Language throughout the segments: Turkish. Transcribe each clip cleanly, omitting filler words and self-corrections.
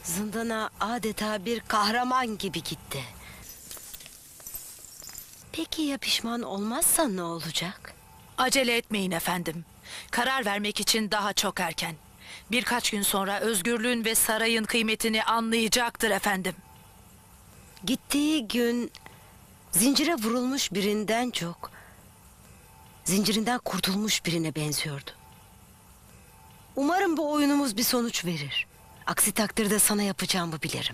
Zindana adeta bir kahraman gibi gitti. Peki ya pişman olmazsa ne olacak? Acele etmeyin efendim. Karar vermek için daha çok erken. Birkaç gün sonra özgürlüğün ve sarayın kıymetini anlayacaktır efendim. Gittiği gün zincire vurulmuş birinden çok zincirinden kurtulmuş birine benziyordu. Umarım bu oyunumuz bir sonuç verir. Aksi takdirde sana yapacağımı bilirim.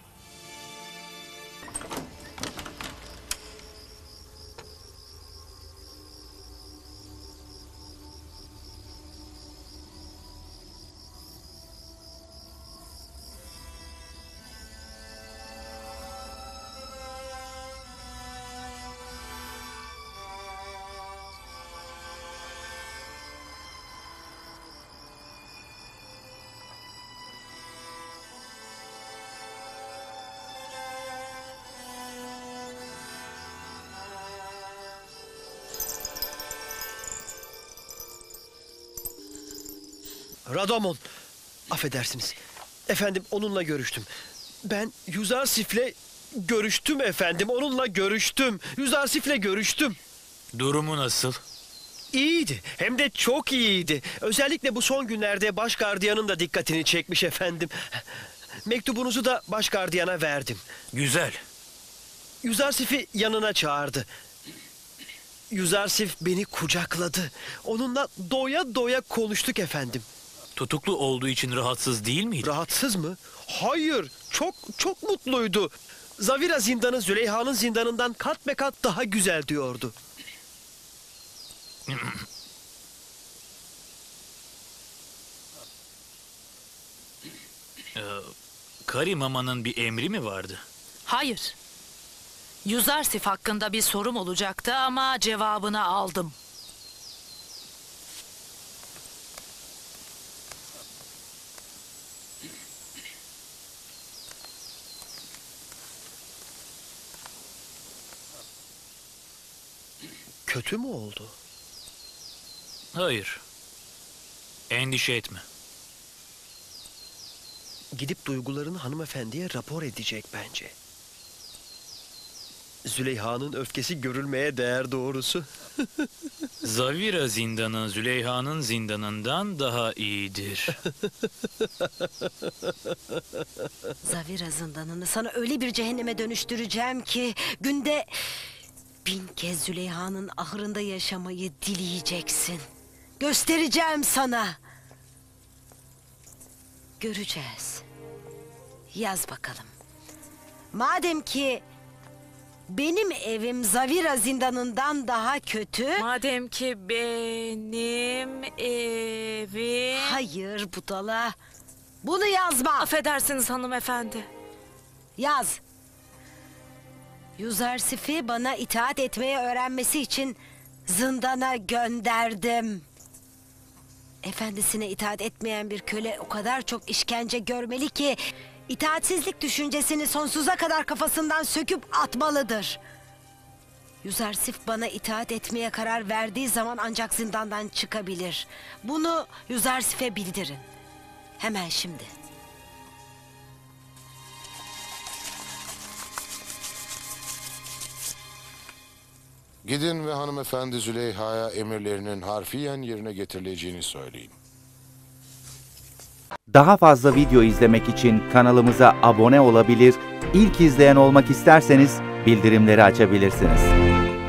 Radomon, affedersiniz. Efendim, onunla görüştüm. Ben Yuzarsif'le görüştüm efendim. Onunla görüştüm. Yuzarsif'le görüştüm. Durumu nasıl? İyiydi. Hem de çok iyiydi. Özellikle bu son günlerde başgardiyanın da dikkatini çekmiş efendim. Mektubunuzu da başgardiyana verdim. Güzel. Yuzarsif'i yanına çağırdı. Yuzarsif beni kucakladı. Onunla doya doya konuştuk efendim. Tutuklu olduğu için rahatsız değil miydi? Rahatsız mı? Hayır. Çok mutluydu. Zavira zindanı Züleyha'nın zindanından kat be kat daha güzel diyordu. Karimama'nın bir emri mi vardı? Hayır. Yuzarsif hakkında bir sorum olacaktı ama cevabını aldım. Kötü mü oldu? Hayır. Endişe etme. Gidip duygularını hanımefendiye rapor edecek bence. Züleyha'nın öfkesi görülmeye değer doğrusu. Zavira zindanı Züleyha'nın zindanından daha iyidir. Zavira zindanını sana öyle bir cehenneme dönüştüreceğim ki günde 1000 kez Züleyha'nın ahırında yaşamayı dileyeceksin. Göstereceğim sana. Göreceğiz. Yaz bakalım. Madem ki benim evim Zavira zindanından daha kötü... Madem ki benim evim... Hayır budala. Bunu yazma. Affedersiniz hanımefendi. Yaz. Yuzarsif'i bana itaat etmeyi öğrenmesi için zindana gönderdim. Efendisine itaat etmeyen bir köle o kadar çok işkence görmeli ki... itaatsizlik düşüncesini sonsuza kadar kafasından söküp atmalıdır. Yuzarsif bana itaat etmeye karar verdiği zaman ancak zindandan çıkabilir. Bunu Yuzarsif'e bildirin. Hemen şimdi. Gidin ve hanımefendi Züleyha'ya emirlerinin harfiyen yerine getirileceğini söyleyin. Daha fazla video izlemek için kanalımıza abone olabilir, ilk izleyen olmak isterseniz bildirimleri açabilirsiniz.